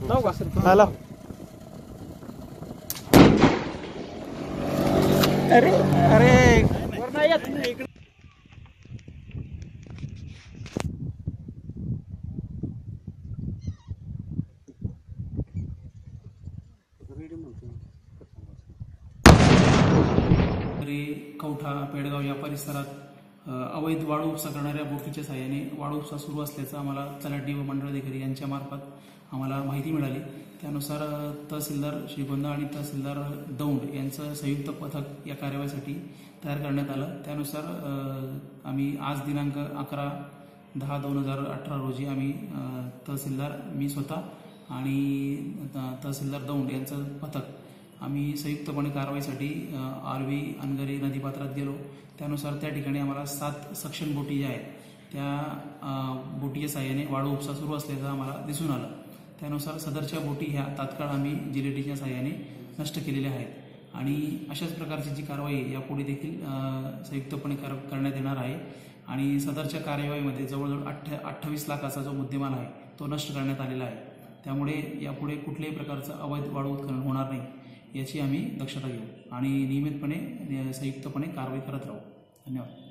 Hello अरे अरे कवठा पेडगाव या परिसरात अवैध वाळू उपसा करणाऱ्या बोटीच्या साहाय्याने वाळू उपसा सुरू असल्याचं आम्हाला तलाठी व मंडळाधिकारी यांच्या मार्फत आम्हाला माहिती मिळाली। त्यानुसार तहसीलदार श्रीगोंदा आणि तहसीलदार दौंड यांचं संयुक्त पथक या कार्यवाहीसाठी तयार करण्यात आलं। त्यानुसार आम्ही आज दिनांक 11/10/2018 रोजी आम्ही तहसीलदार मी स्वतः आणि तहसीलदार दौंड यांचं पथक आम्ही संयुक्तपणे कारवाईसाठी आर्वी अनगरी नदीपात्रात गेलो। त्यानुसार त्या ठिकाणी आम्हाला 7 सक्शन बोटी ज्या आहेत त्या बोटीच्या साहाय्याने वाळू उपसा सुरू असल्याचं आम्हाला दिसून आलं। त्यानुसार सदरच्या बोटी ह्या तात्काळ आम्ही जिलेटीच्या साहाय्याने नष्ट केलेल्या आहेत आणि अशाच प्रकारची जी कारवाई यापुढे देखील संयुक्तपणे करण्यात येणार आहे आणि सदरच्या कार्यवाहीमध्ये जवळजवळ 28 लाखाचा जो मुद्देमाल आहे तो नष्ट करण्यात आलेला आहे। त्यामुळे यापुढे कुठल्याही प्रकारचं अवैध वाळू उत्खनन होणार नाही याची आम्ही दक्षता घेऊ आणि नियमितपणे संयुक्तपणे कारवाई करत राहू। धन्यवाद।